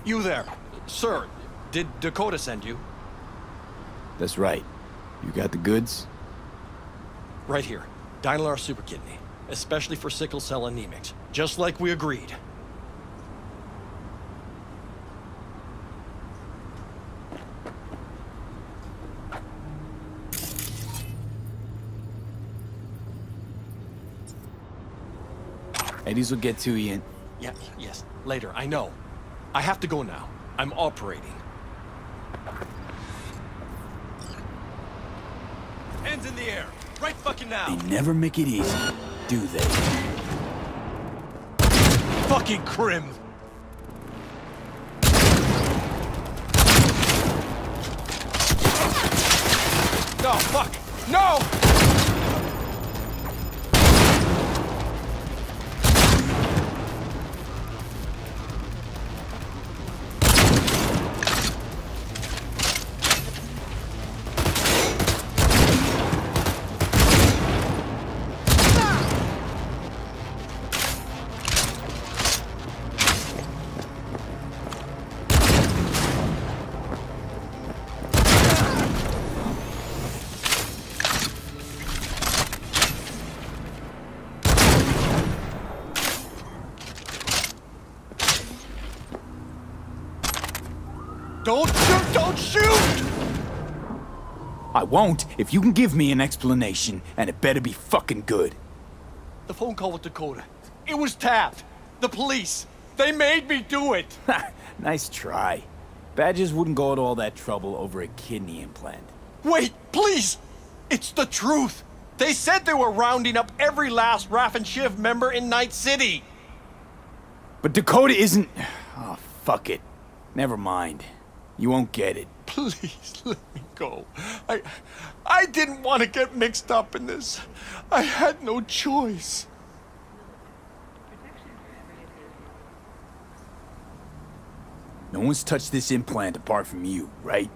You there. Sir, did Dakota send you? That's right. You got the goods? Right here. Dynalar Super Kidney. Especially for sickle cell anemics. Just like we agreed. Eddies will get to you. Yeah, yes. Later, I know. I have to go now. I'm operating. Hands in the air. Right fucking now. They never make it easy, do they? Fucking crim. No, fuck. No! Don't shoot! Don't shoot! I won't if you can give me an explanation, and it better be fucking good. The phone call with Dakota. It was tapped. The police. They made me do it. Nice try. Badgers wouldn't go to all that trouble over a kidney implant. Wait, please! It's the truth! They said they were rounding up every last Raff and Shiv member in Night City! But Dakota isn't... Oh, fuck it. Never mind. You won't get it. Please, let me go. I didn't want to get mixed up in this. I had no choice. No one's touched this implant apart from you, right?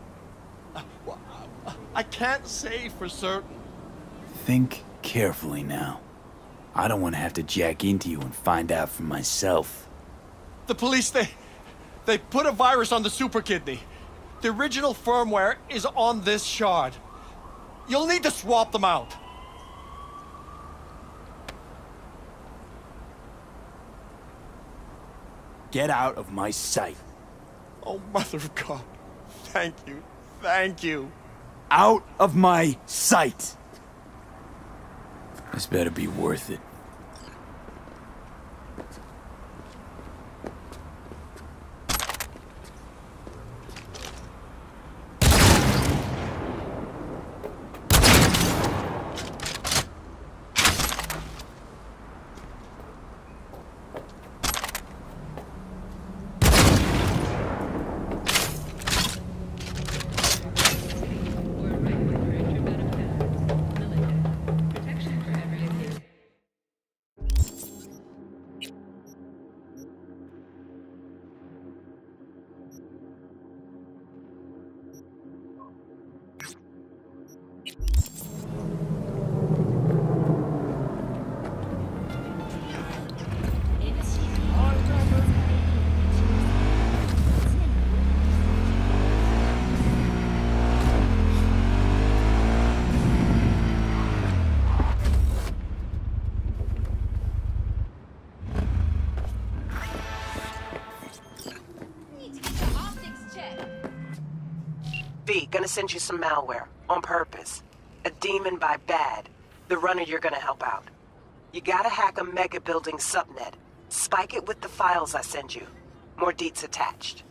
I can't say for certain. Think carefully now. I don't want to have to jack into you and find out for myself. The police, they put a virus on the Super Kidney. The original firmware is on this shard. You'll need to swap them out. Get out of my sight. Oh, Mother of God. Thank you. Thank you. Out of my sight! This better be worth it. V, gonna send you some malware. On purpose. A demon by bad. The runner you're gonna help out. You gotta hack a mega building subnet. Spike it with the files I send you. More deets attached.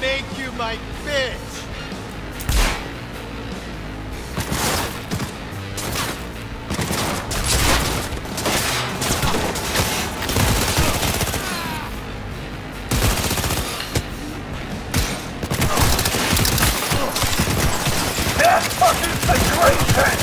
make you my bitch! That fucking situation!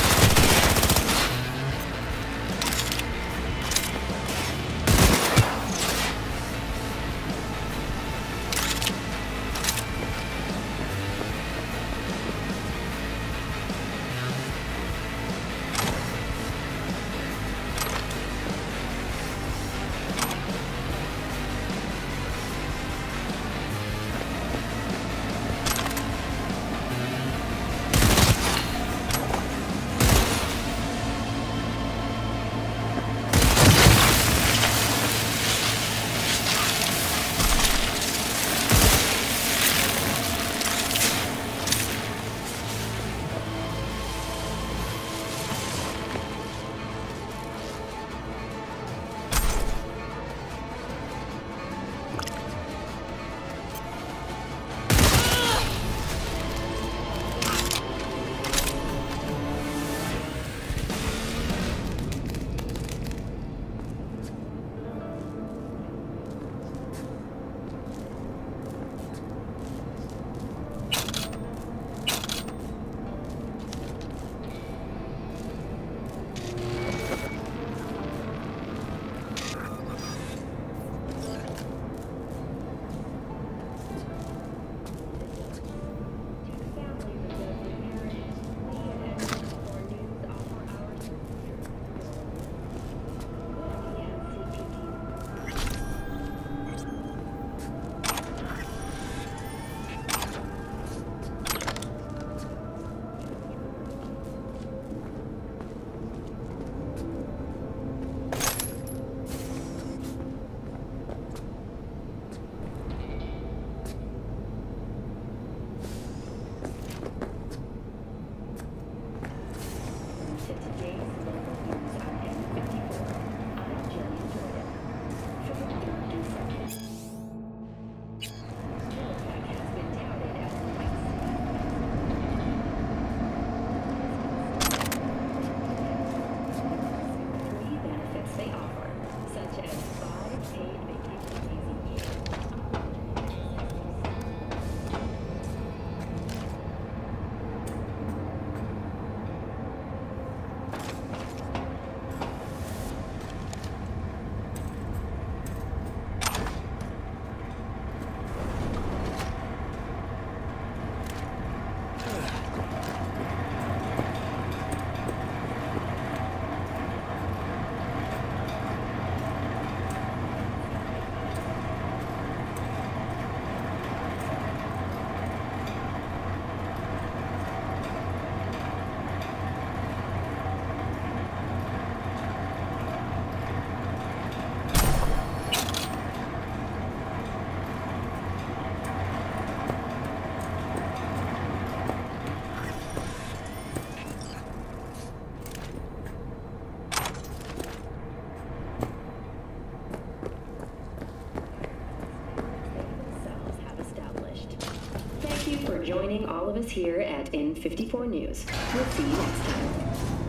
For joining all of us here at N54 News. We'll see you next time.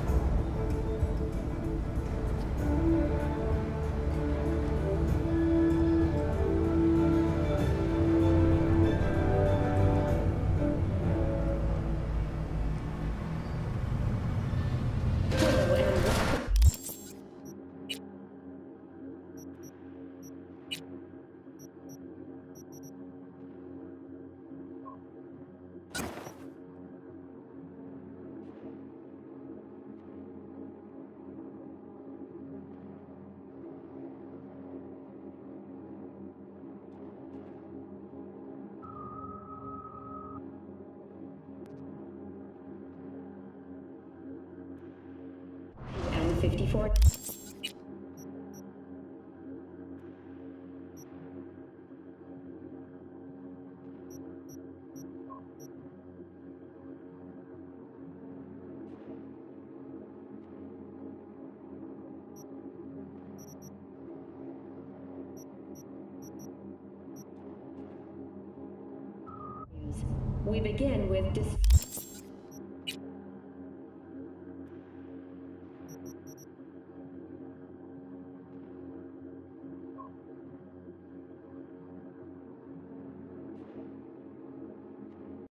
N54. We begin with